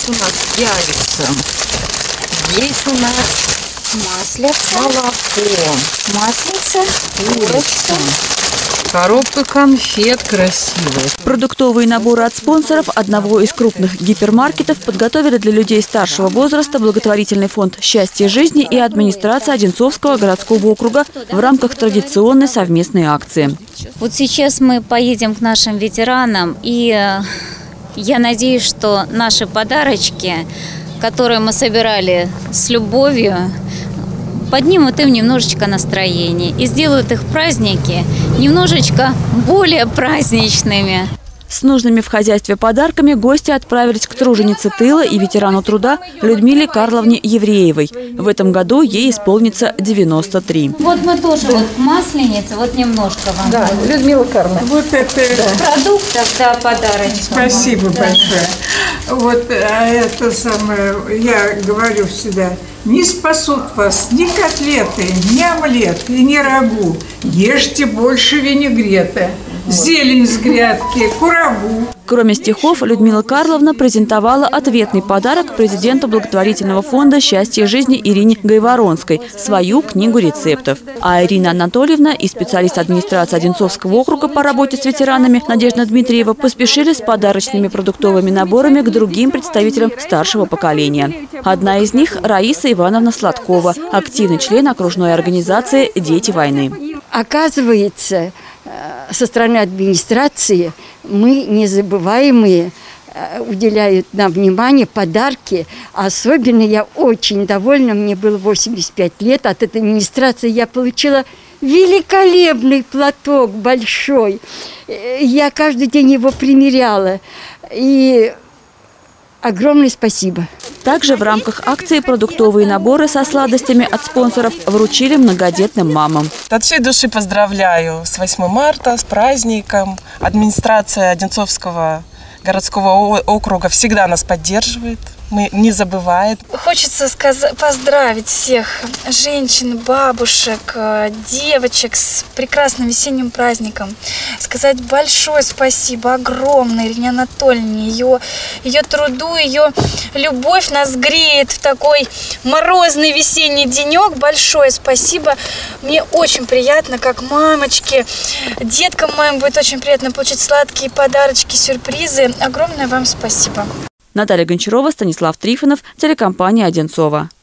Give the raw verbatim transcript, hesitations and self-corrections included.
Здесь у нас яйца. Здесь у нас маслица, молоко, маслица, курочка. Коробка конфет красивая. Продуктовые наборы от спонсоров одного из крупных гипермаркетов подготовили для людей старшего возраста благотворительный фонд «Счастье жизни» и администрация Одинцовского городского округа в рамках традиционной совместной акции. Вот сейчас мы поедем к нашим ветеранам, и я надеюсь, что наши подарочки, которые мы собирали с любовью, поднимут им немножечко настроение и сделают их праздники немножечко более праздничными. С нужными в хозяйстве подарками гости отправились к труженице тыла и ветерану труда Людмиле Карловне Евреевой. В этом году ей исполнится девяносто три. Вот мы тоже вот масленица, вот немножко вам. Да, Людмила Карловна. Вот это да. Продуктов, да, подарочек. Спасибо да. большое. Вот а это самое, я говорю всегда, не спасут вас ни котлеты, ни омлет и ни рагу. Ешьте больше винегрета. Зелень с грядки, курагу. Кроме стихов, Людмила Карловна презентовала ответный подарок президенту благотворительного фонда «Счастье жизни» Ирине Гайворонской – свою книгу рецептов. А Ирина Анатольевна и специалист администрации Одинцовского округа по работе с ветеранами Надежда Дмитриева поспешили с подарочными продуктовыми наборами к другим представителям старшего поколения. Одна из них – Раиса Ивановна Сладкова, активный член окружной организации «Дети войны». Оказывается, со стороны администрации мы незабываемые, уделяют нам внимание, подарки. Особенно я очень довольна, мне было восемьдесят пять лет, от этой администрации я получила великолепный платок большой. Я каждый день его примеряла. И огромное спасибо. Также в рамках акции продуктовые наборы со сладостями от спонсоров вручили многодетным мамам. От всей души поздравляю с восьмым марта, с праздником. Администрация Одинцовского городского округа всегда нас поддерживает, не забывает. Хочется сказать, поздравить всех женщин, бабушек, девочек с прекрасным весенним праздником. Сказать большое спасибо, огромное Ирине Анатольевне. Ее, ее труду, ее любовь нас греет в такой морозный весенний денек. Большое спасибо. Мне очень приятно, как мамочки. Деткам моим будет очень приятно получить сладкие подарочки, сюрпризы. Огромное вам спасибо. Наталья Гончарова, Станислав Трифонов, телекомпания «Одинцова».